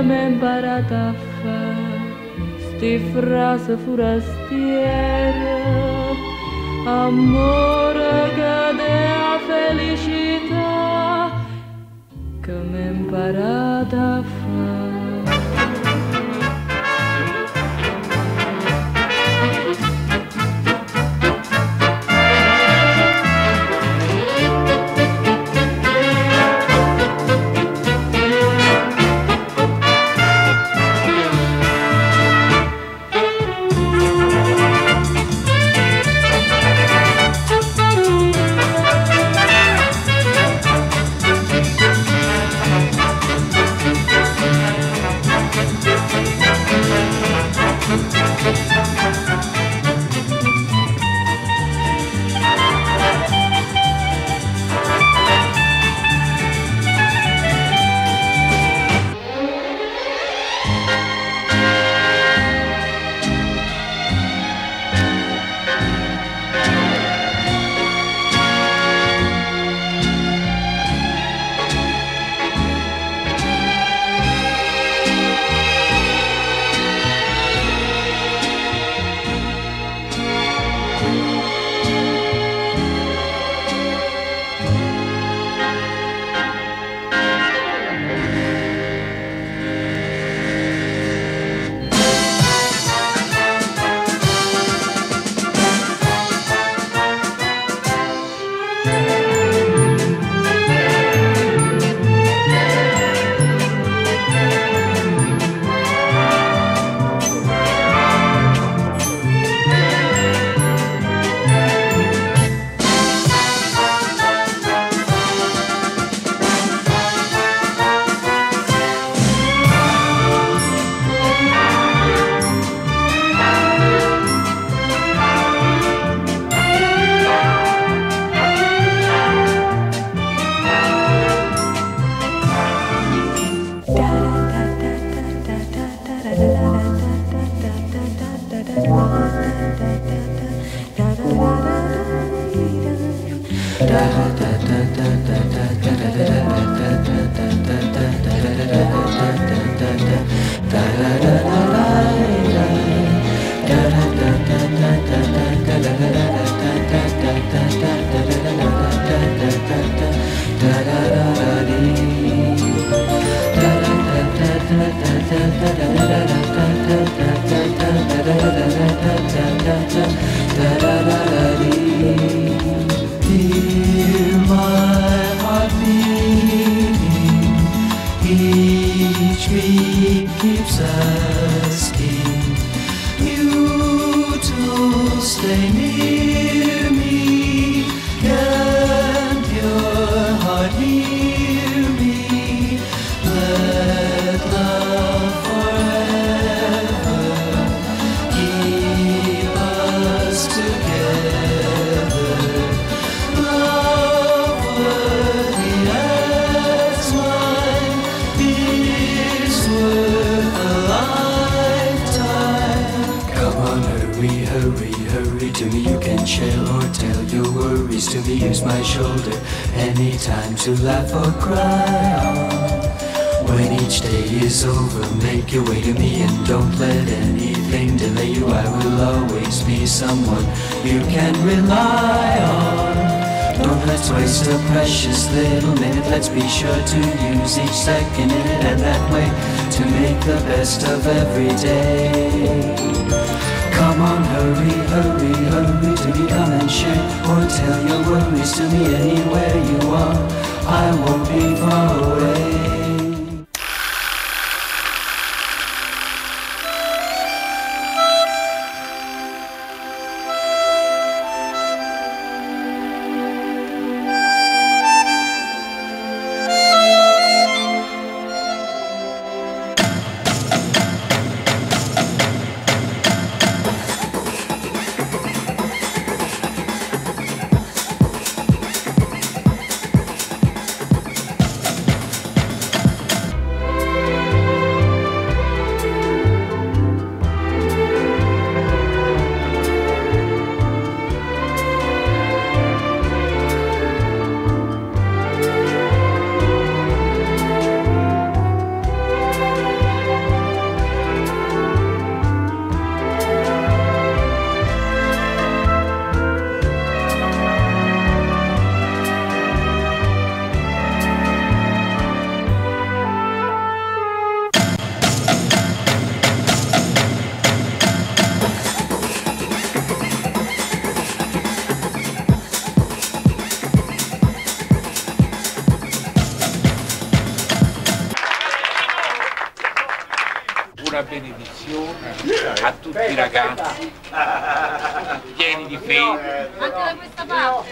m'è imparata a fare sti frasi forastiere, amore che dea felicità, che m'è imparata a fare. To laugh or cry on. When each day is over, make your way to me and don't let anything delay you. I will always be someone you can rely on. Don't let's waste a precious little minute. Let's be sure to use each second in it, and that way to make the best of every day. Come on, hurry, hurry, hurry to me, come and share, or tell your worries to me anywhere you are. I won't be far away. una benedizione a tutti i ragazzi pieni di fede. Anche da questa parte.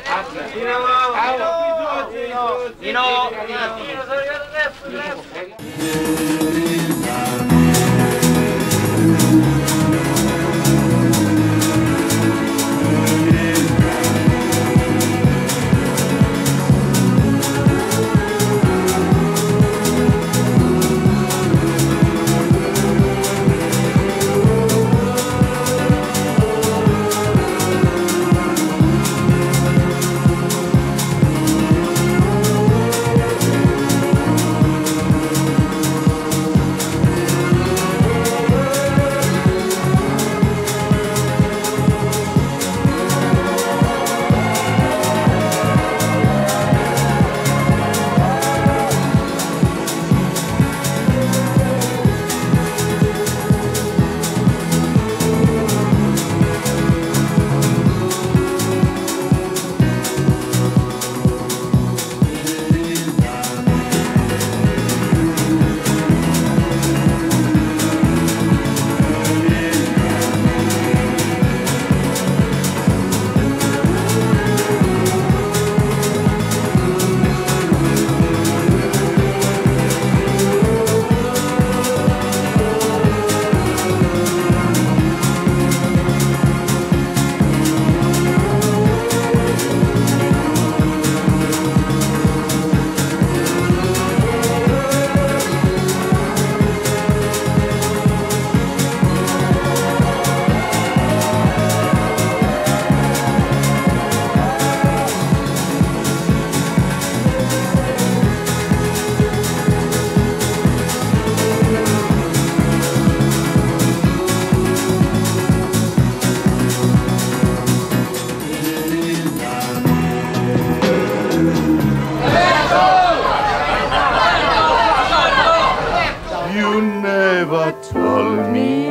Told me,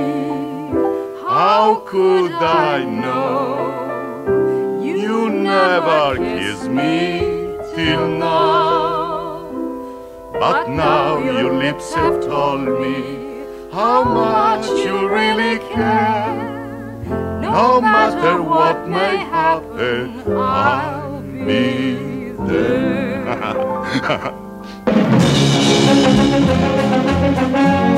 how could I know? You never kissed me till now, but now your lips have told me how much you really care. No matter what may happen, I'll be there.